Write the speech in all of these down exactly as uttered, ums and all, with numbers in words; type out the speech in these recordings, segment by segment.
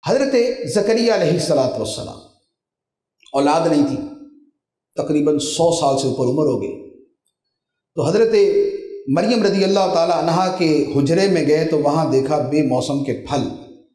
حضرت زکریا علیہ الصلاۃ والسلام اولاد نہیں تھی، تقریباً سو سال سے اوپر عمر ہو گئی، تو حضرت مریم رضی اللہ تعالی عنہا کے حجرے میں گئے تو وہاں دیکھا بے موسم کے پھل۔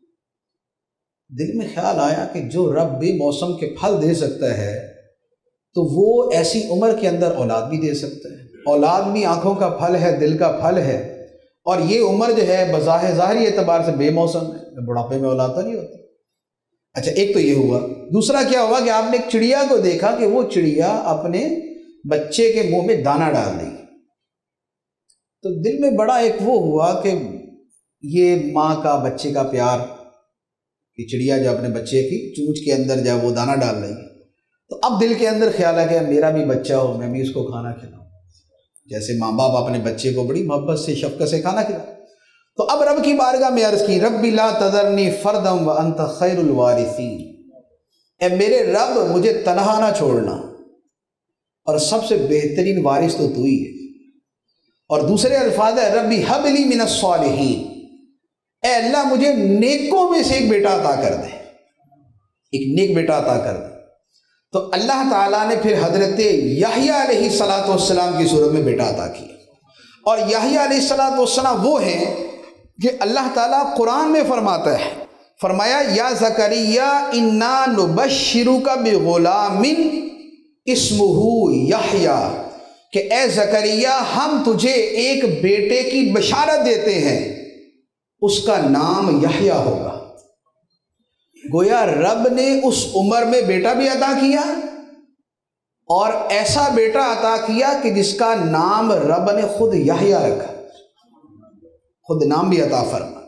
دل میں خیال آیا کہ جو رب بے موسم کے پھل دے سکتا ہے تو وہ ایسی عمر کے اندر اولاد بھی دے سکتا ہے۔ اولاد بھی آنکھوں کا پھل ہے، دل کا پھل ہے، اور یہ عمر جو ہے بظاہر ظاہری اعتبار سے بے موسم ہے، بڑھاپے میں اولاد تو نہیں ہوتی۔ اچھا، ایک تو یہ ہوا۔ دوسرا کیا ہوا کہ آپ نے ایک چڑیا کو دیکھا کہ وہ چڑیا اپنے بچے کے منہ میں دانہ ڈال رہی، تو دل میں بڑا ایک وہ ہوا کہ یہ ماں کا بچے کا پیار کہ چڑیا جو اپنے بچے کی چونچ کے اندر جب وہ دانہ ڈال رہی ہے، تو اب دل کے اندر خیال ہے کہ میرا بھی بچہ ہو، میں بھی اس کو کھانا کھلاؤں، جیسے ماں باپ اپنے بچے کو بڑی محبت سے شفقت سے کھانا کھلاؤ۔ تو اب رب کی بارگاہ میں عرض کی، رب لا تذرنی فردا وانت خیر الوارثین، اے میرے رب مجھے تنہا نہ چھوڑنا، اور سب سے بہترین وارث تو تو ہی ہے۔ اور دوسرے الفاظ ہے ربی ہب لی من الصالحین، اے اللہ مجھے نیکوں میں سے ایک بیٹا عطا کر دے، ایک نیک بیٹا عطا کر دے۔ تو اللہ تعالیٰ نے پھر حضرت یحییٰ علیہ الصلاۃ والسلام کی صورت میں بیٹا عطا کیا، اور یحییٰ علیہ الصلاۃ والسلام وہ ہیں کہ اللہ تعالیٰ قرآن میں فرماتا ہے، فرمایا یا زکریا انا نبشرک بغلام اسمہ یحییٰ، کہ اے زکریا ہم تجھے ایک بیٹے کی بشارت دیتے ہیں، اس کا نام یحییٰ ہوگا۔ گویا رب نے اس عمر میں بیٹا بھی عطا کیا، اور ایسا بیٹا عطا کیا کہ جس کا نام رب نے خود یحییٰ رکھا، خود نام بھی عطا فرما۔